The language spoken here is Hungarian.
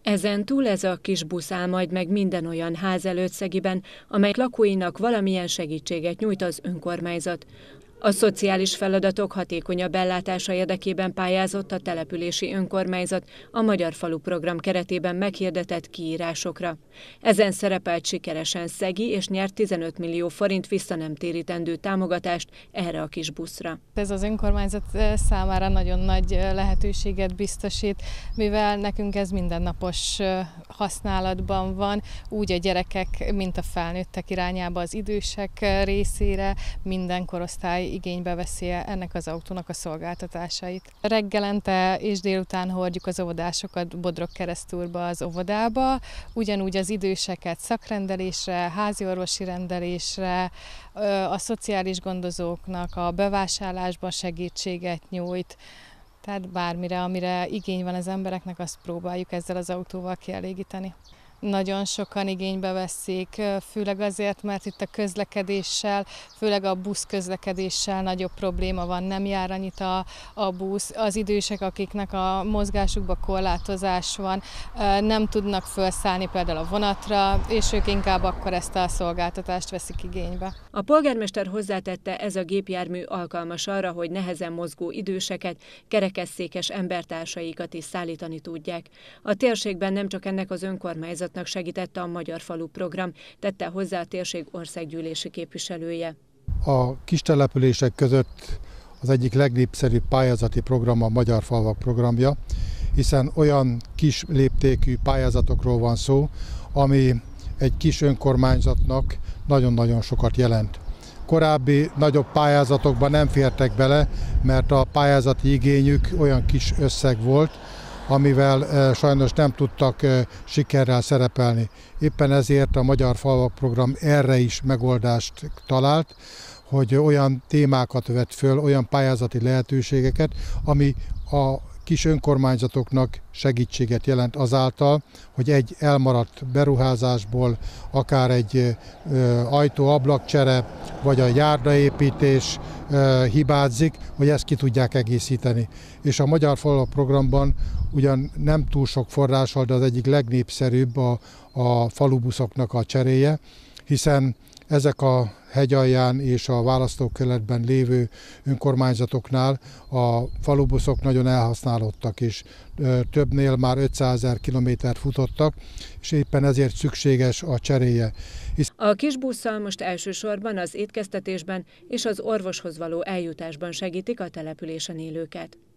Ezen túl ez a kis busz áll majd meg minden olyan ház előtt Szegiben, amely lakóinak valamilyen segítséget nyújt az önkormányzat. A szociális feladatok hatékonyabb ellátása érdekében pályázott a települési önkormányzat a Magyar Falu Program keretében meghirdetett kiírásokra. Ezen szerepelt sikeresen Szegi, és nyert 15 millió forint visszanemtérítendő támogatást erre a kis buszra. Ez az önkormányzat számára nagyon nagy lehetőséget biztosít, mivel nekünk ez mindennapos használatban van, úgy a gyerekek, mint a felnőttek irányába, az idősek részére, minden korosztály igénybe veszi ennek az autónak a szolgáltatásait. Reggelente és délután hordjuk az óvodásokat Bodrogkeresztúrba az óvodába, ugyanúgy az időseket szakrendelésre, háziorvosi rendelésre, a szociális gondozóknak a bevásárlásban segítséget nyújt, tehát bármire, amire igény van az embereknek, azt próbáljuk ezzel az autóval kielégíteni. Nagyon sokan igénybe veszik, főleg azért, mert itt a közlekedéssel, főleg a busz közlekedéssel nagyobb probléma van, nem jár annyit a busz. Az idősek, akiknek a mozgásukban korlátozás van, nem tudnak felszállni például a vonatra, és ők inkább akkor ezt a szolgáltatást veszik igénybe. A polgármester hozzátette, ez a gépjármű alkalmas arra, hogy nehezen mozgó időseket, kerekesszékes embertársaikat is szállítani tudják. A térségben nem csak ennek az önkormányzat segítette a Magyar Falu Program, tette hozzá a térség országgyűlési képviselője. A kistelepülések között az egyik legnépszerűbb pályázati program a Magyar Falvak programja, hiszen olyan kis léptékű pályázatokról van szó, ami egy kis önkormányzatnak nagyon-nagyon sokat jelent. Korábbi nagyobb pályázatokban nem fértek bele, mert a pályázati igényük olyan kis összeg volt, amivel sajnos nem tudtak sikerrel szerepelni. Éppen ezért a Magyar Falvak Program erre is megoldást talált, hogy olyan témákat vett föl, olyan pályázati lehetőségeket, ami a kis önkormányzatoknak segítséget jelent azáltal, hogy egy elmaradt beruházásból, akár egy ajtó-ablakcsere, vagy a járdaépítés hibázik, hogy ezt ki tudják egészíteni. És a Magyar Falvak Programban ugyan nem túl sok forrással, de az egyik legnépszerűbb a falubuszoknak a cseréje, hiszen ezek a hegyalján és a választókerületben lévő önkormányzatoknál a falubuszok nagyon elhasználódtak, és többnél már 500 000 kilométert futottak, és éppen ezért szükséges a cseréje. A kis busszal most elsősorban az étkeztetésben és az orvoshoz való eljutásban segítik a településen élőket.